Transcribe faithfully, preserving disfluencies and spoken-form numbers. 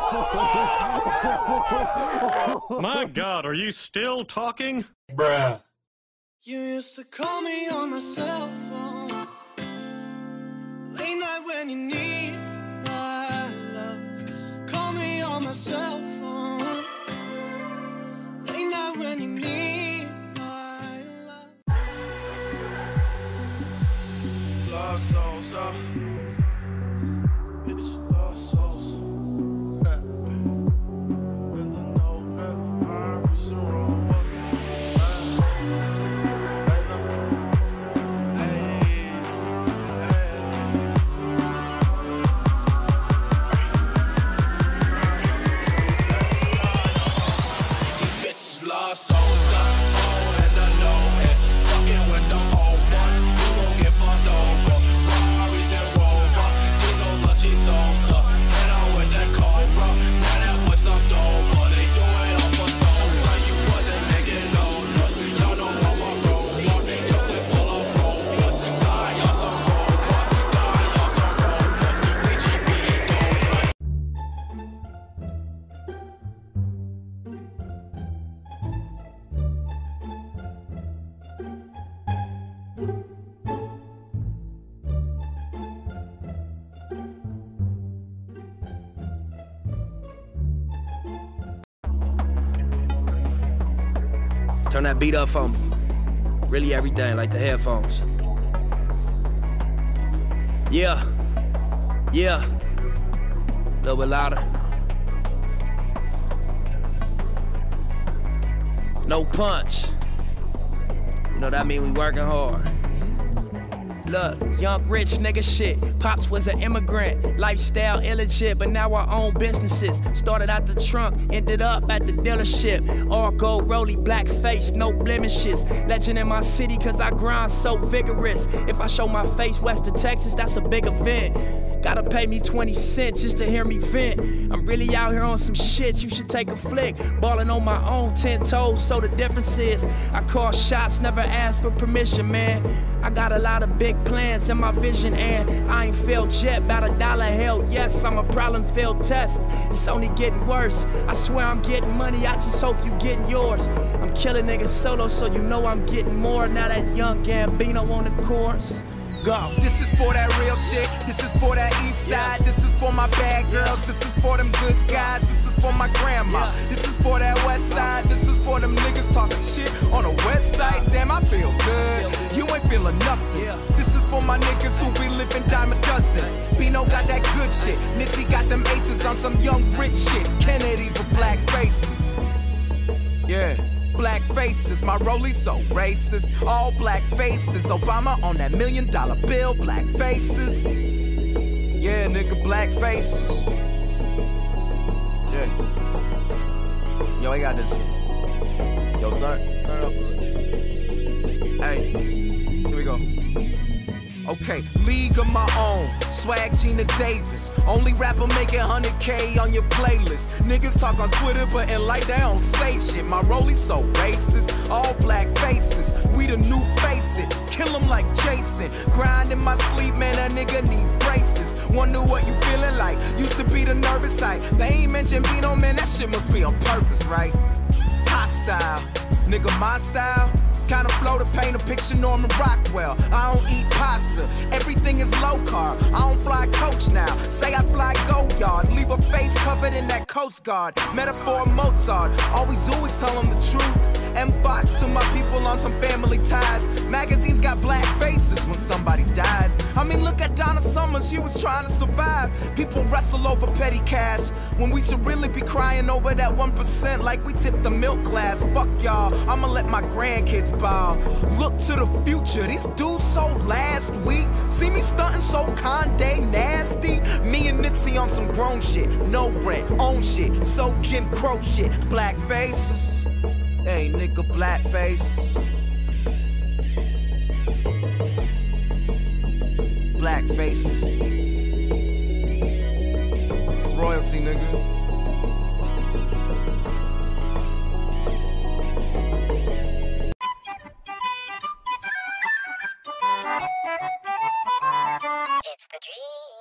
My God, are you still talking? Bruh. You used to call me on my cell phone late night when you need my love. Call me on my cell phone late night when you need my love. Lost souls up. Bitch, lost souls. And the no ever is wrong. Turn that beat up for me. Really everything, like the headphones. Yeah. Yeah. A little bit louder. No punch. You know that mean we working hard. Look, young rich nigga shit. Pops was an immigrant, lifestyle illegit, but now I own businesses. Started out the trunk, ended up at the dealership. All gold, rolly, black face, no blemishes. Legend in my city cause I grind so vigorous. If I show my face west of Texas, that's a big event. Gotta pay me twenty cents just to hear me vent. I'm really out here on some shit, you should take a flick. Ballin' on my own, ten toes, so the difference is I call shots, never ask for permission, man. I got a lot of big plans in my vision, and I ain't failed yet. About a dollar, hell yes, I'm a problem-filled test. It's only getting worse. I swear I'm getting money, I just hope you getting yours. I'm killing niggas solo, so you know I'm getting more. Now that young Gambino on the course. Go. This is for that real shit. This is for that east side. This is for my bad girls. This is for them good guys. This is for my grandma. This is for that west side. This is for them niggas talking shit on a website. Damn, I feel good. You ain't feeling nothing. This is for my niggas who be living dime a dozen. Bino got that good shit. Nipsey got them aces on some young rich shit. Kennedys with black faces. Yeah. Black faces, my rollie so racist. All black faces, Obama on that million dollar bill. Black faces, yeah, nigga, black faces. Yeah. Yo, I got this shit. Yo, turn, turn up a little. Hey, here we go. Okay, league of my own, swag Gina Davis. Only rapper making one hundred K on your playlist. Niggas talk on Twitter, but in life they don't say shit. My rollie so racist, all black faces. We the new face it, kill him like Jason. Grind in my sleep, man, that nigga need braces. Wonder what you feeling like, used to be the nervous type. They ain't mention Bino, man, that shit must be on purpose, right? Hostile, nigga, my style. Kind of flow to paint a picture, Norman Rockwell. I don't eat pasta, everything is low carb. I don't fly coach now, say I fly Go-Yard. Leave a face covered in that Coast Guard. Metaphor Mozart, all we do is tell them the truth. M-Fox to my people on some family ties. Magazines got black faces when somebody dies. I mean, look at Donna Summer, she was trying to survive. People wrestle over petty cash when we should really be crying over that one percent like we tipped the milk glass. Fuck y'all, I'ma let my grandkids ball. Look to the future, these dudes so last week. See me stunting so Conde nasty. Me and Nipsey on some grown shit. No rent, own shit, so Jim Crow shit. Black faces. Hey, nigga, black faces. Black faces. It's royalty, nigga. It's the dream.